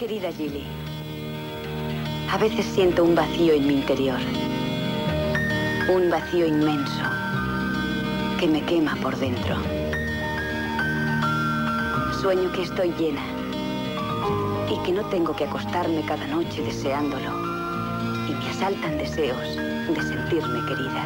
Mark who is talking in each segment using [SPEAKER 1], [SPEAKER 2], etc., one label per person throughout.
[SPEAKER 1] Querida Gilly, a veces siento un vacío en mi interior. Un vacío inmenso que me quema por dentro. Sueño que estoy llena y que no tengo que acostarme cada noche deseándolo. Y me asaltan deseos de sentirme querida,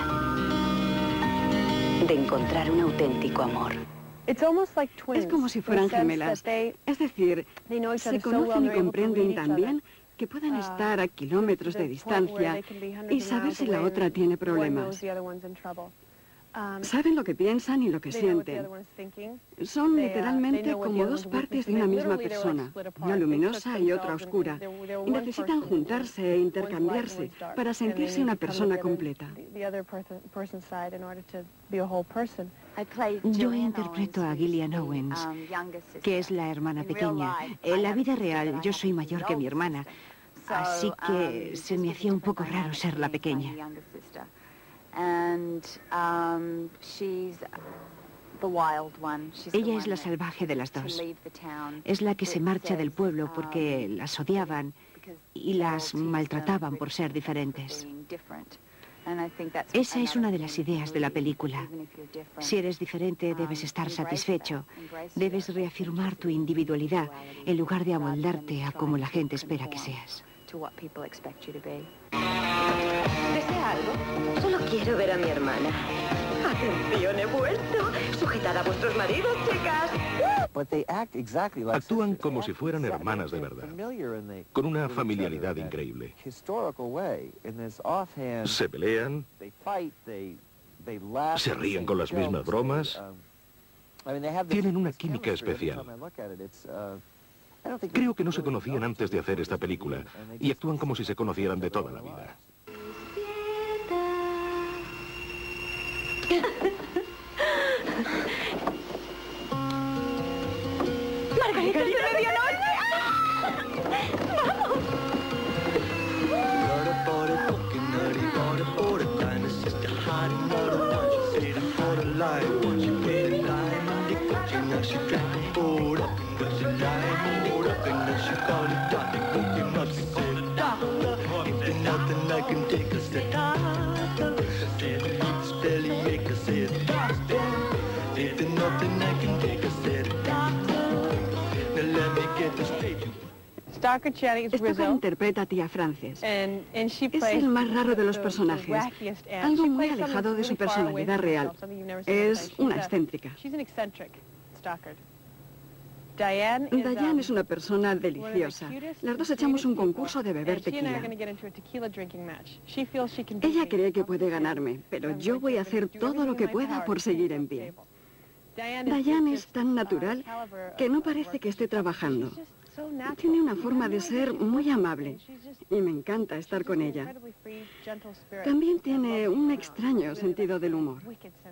[SPEAKER 1] de encontrar un auténtico amor.
[SPEAKER 2] Es como si fueran gemelas. Es decir, se conocen y comprenden tan bien que pueden estar a kilómetros de distancia y saber si la otra tiene problemas. Saben lo que piensan y lo que sienten. Son literalmente como dos partes de una misma persona, una luminosa y otra oscura, y necesitan juntarse e intercambiarse para sentirse una persona completa.
[SPEAKER 3] Yo interpreto a Gillian Owens, que es la hermana pequeña. En la vida real yo soy mayor que mi hermana, así que se me hacía un poco raro ser la pequeña. Ella es la salvaje de las dos. Es la que se marcha del pueblo porque las odiaban y las maltrataban por ser diferentes. Esa es una de las ideas de la película. Si eres diferente, debes estar satisfecho. Debes reafirmar tu individualidad en lugar de amoldarte a como la gente espera que seas.
[SPEAKER 1] ¿Desea algo? Solo quiero ver a mi hermana. ¡Atención, he vuelto! ¡Sujetad a vuestros maridos, chicas!
[SPEAKER 4] Actúan como si fueran hermanas de verdad, con una familiaridad increíble. Se pelean, se ríen con las mismas bromas, tienen una química especial. Creo que no se conocían antes de hacer esta película y actúan como si se conocieran de toda la vida.
[SPEAKER 1] ¡Margarita de medianoche! ¡Vamos!
[SPEAKER 2] Stoker interpreta a tía Frances. Es el más raro de los personajes, algo muy alejado de su personalidad real. Es una excéntrica. Diane es una persona deliciosa. Las dos echamos un concurso de beber tequila. Ella cree que puede ganarme, pero yo voy a hacer todo lo que pueda por seguir en pie. Diane es tan natural que no parece que esté trabajando. Tiene una forma de ser muy amable y me encanta estar con ella. También tiene un extraño sentido del humor.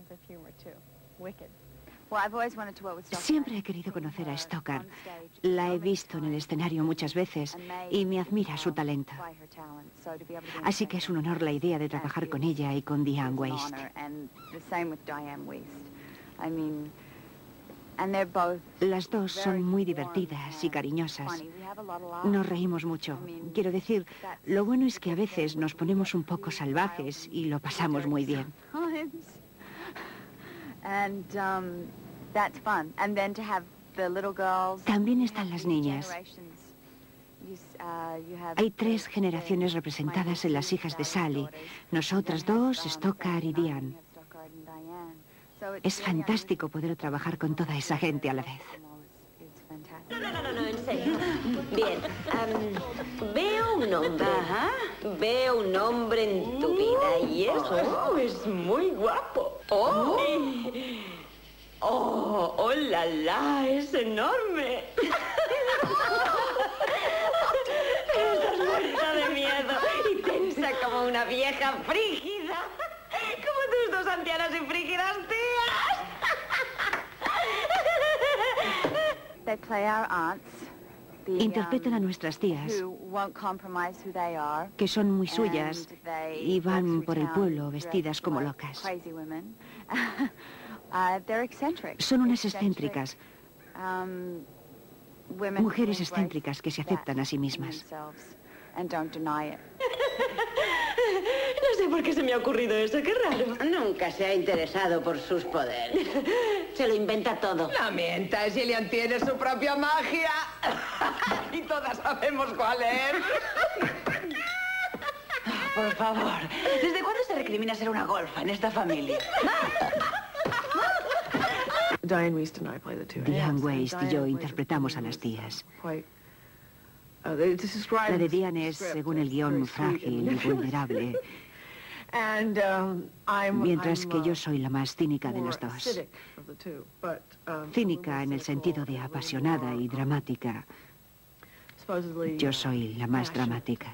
[SPEAKER 3] Siempre he querido conocer a Stoker. La he visto en el escenario muchas veces y me admira su talento. Así que es un honor la idea de trabajar con ella y con Diane Wiest. Las dos son muy divertidas y cariñosas. Nos reímos mucho. Quiero decir, lo bueno es que a veces nos ponemos un poco salvajes y lo pasamos muy bien. También están las niñas. Hay 3 generaciones representadas en las hijas de Sally. Nosotras dos, Stoker y Diane. Es fantástico poder trabajar con toda esa gente a la vez.
[SPEAKER 1] No, en serio. Bien, veo un hombre. Ajá. Veo un hombre en tu vida y eso es muy guapo. ¡Oh, la, la! ¡Es enorme! Estás muerta de miedo y tensa como una vieja frígida. Como tus dos ancianas y frígidas tías.
[SPEAKER 3] Interpretan a nuestras tías, que son muy suyas y van por el pueblo vestidas como locas. Son unas excéntricas. Mujeres excéntricas que se aceptan a sí mismas.
[SPEAKER 1] No sé por qué se me ha ocurrido eso, qué raro.
[SPEAKER 5] Nunca se ha interesado por sus poderes.
[SPEAKER 1] Se lo inventa todo.
[SPEAKER 6] No mientas, Gillian tiene su propia magia. Y todas sabemos cuál es.
[SPEAKER 7] Por favor, ¿desde cuándo se recrimina ser una golfa en esta familia?
[SPEAKER 6] Diane Wiest and I play the two.
[SPEAKER 3] Diane Wiest y yo interpretamos a las tías. La de Diane es, según el guión, frágil y vulnerable, mientras que yo soy la más cínica de los dos. Cínica en el sentido de apasionada y dramática. Yo soy la más dramática.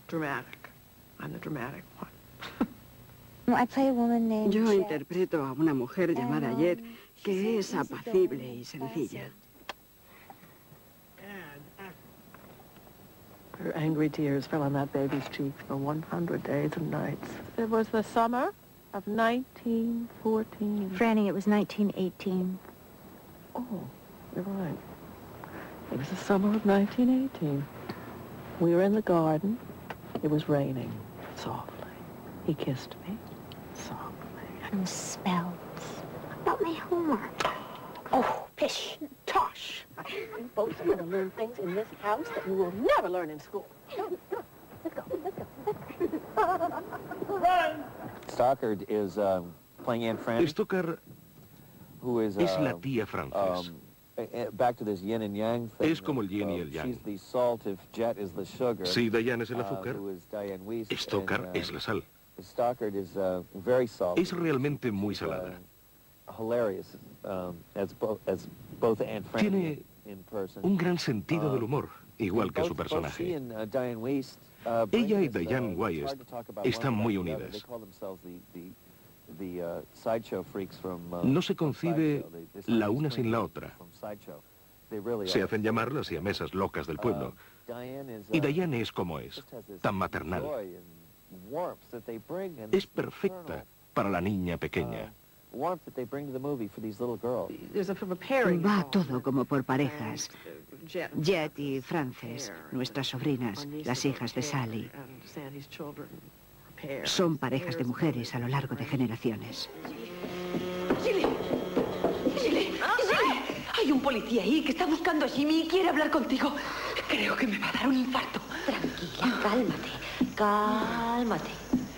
[SPEAKER 2] Yo interpreto a una mujer llamada Jet, que es apacible y sencilla.
[SPEAKER 6] Her angry tears fell on that baby's cheeks for 100 days and nights. It was the summer of 1914.
[SPEAKER 8] Franny, it was 1918.
[SPEAKER 6] Oh, you're right. It was the summer of 1918. We were in the garden. It was raining softly. He kissed me softly.
[SPEAKER 8] And spells. About my homework.
[SPEAKER 6] Oh, pish, tosh. You both are going to learn things in this house that you will never learn in school. Let's go. Run!
[SPEAKER 9] Stockard is playing Aunt Franny.
[SPEAKER 4] Stockard
[SPEAKER 9] who is
[SPEAKER 4] es la tía Frances.
[SPEAKER 9] Back to this yin and yang thing.
[SPEAKER 4] Es como el yin y el yang.
[SPEAKER 9] She's the salt if Jet is the sugar.
[SPEAKER 4] Si Diane es el azúcar,
[SPEAKER 9] who is Diane Wiest,
[SPEAKER 4] Stockard es la sal.
[SPEAKER 9] Stockard is very salty.
[SPEAKER 4] Es realmente muy salada.
[SPEAKER 9] Hilarious, as both Aunt Franny
[SPEAKER 4] Tiene
[SPEAKER 9] in person.
[SPEAKER 4] un gran sentido del humor, igual que su personaje. Ella y Diane Wiest están muy unidas. No se concibe la una sin la otra. Se hacen llamar las siamesas locas del pueblo. Y Diane es como es, tan maternal. Es perfecta para la niña pequeña.
[SPEAKER 3] Va todo como por parejas. Jet y Frances, nuestras sobrinas, las hijas de Sally, son parejas de mujeres a lo largo de generaciones.
[SPEAKER 7] ¡Gilly! ¡Gilly! ¡Gilly! Hay un policía ahí que está buscando a Jimmy y quiere hablar contigo. Creo que me va a dar un infarto.
[SPEAKER 1] Tranquila, cálmate, cálmate.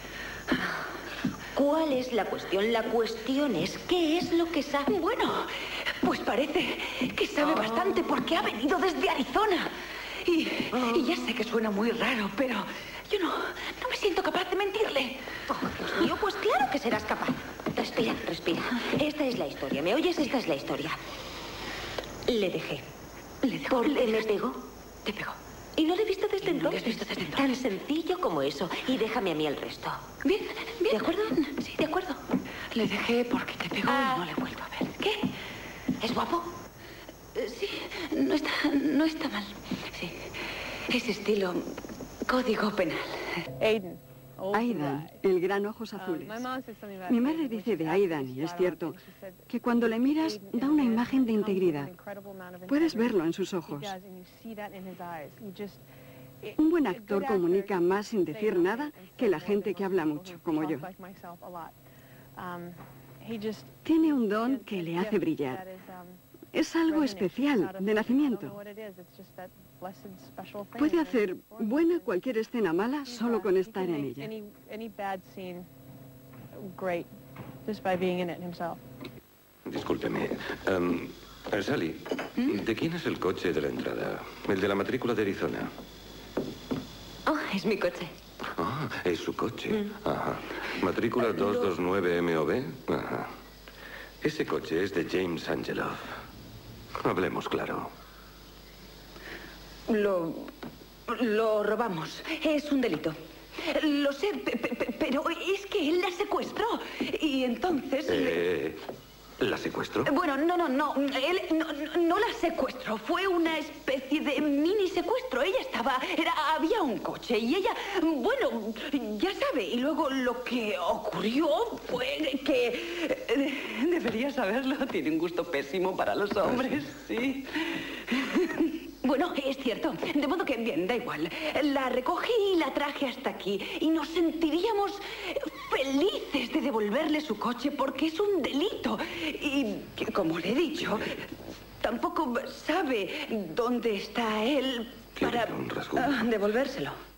[SPEAKER 1] ¿Cuál es la cuestión? La cuestión es, ¿qué es lo que sabe?
[SPEAKER 7] Bueno, pues parece que sabe bastante porque ha venido desde Arizona. Y ya sé que suena muy raro, pero yo no me siento capaz de mentirle.
[SPEAKER 1] Oh, Dios mío, pues claro que serás capaz. Respira, respira. Esta es la historia, ¿me oyes? Esta es la historia. Le dejé.
[SPEAKER 7] ¿Le dejó?
[SPEAKER 1] Porque me pegó.
[SPEAKER 7] Te pegó.
[SPEAKER 1] Y no le he visto desde
[SPEAKER 7] ¿Y no le
[SPEAKER 1] entonces.
[SPEAKER 7] has visto desde
[SPEAKER 1] Tan
[SPEAKER 7] entonces?
[SPEAKER 1] sencillo como eso. Y déjame a mí el resto.
[SPEAKER 7] Bien, bien.
[SPEAKER 1] ¿De acuerdo?
[SPEAKER 7] Sí, de acuerdo. Le dejé porque te pegó y no le he vuelto a ver.
[SPEAKER 1] ¿Qué? ¿Es guapo?
[SPEAKER 7] Sí, no está mal. Sí, ese estilo código penal.
[SPEAKER 2] Aidan, el gran ojos azules. Mi madre dice de Aidan, y es cierto, que cuando le miras da una imagen de integridad. Puedes verlo en sus ojos. Un buen actor comunica más sin decir nada que la gente que habla mucho, como yo. Tiene un don que le hace brillar. Es algo especial, de nacimiento. Puede hacer buena cualquier escena mala solo con estar en ella.
[SPEAKER 10] Discúlpeme. Sally, ¿de quién es el coche de la entrada? El de la matrícula de Arizona.
[SPEAKER 1] Oh, es mi coche.
[SPEAKER 10] Ah, es su coche. Ajá. Matrícula 229MOB. Ajá. Ese coche es de James Angeloff. Hablemos claro.
[SPEAKER 7] Lo robamos. Es un delito. Lo sé, pero es que él la secuestró. Y entonces...
[SPEAKER 10] ¿La secuestró?
[SPEAKER 7] Bueno, no. Él no la secuestró. Fue una especie de mini secuestro. Ella había un coche y ella, bueno, ya sabe. Y luego lo que ocurrió fue que... debería saberlo. Tiene un gusto pésimo para los hombres, sí. Bueno, es cierto. De modo que, bien, da igual. La recogí y la traje hasta aquí. Y nos sentiríamos felices de devolverle su coche porque es un delito. Y, como le he dicho, tampoco sabe dónde está él para devolvérselo.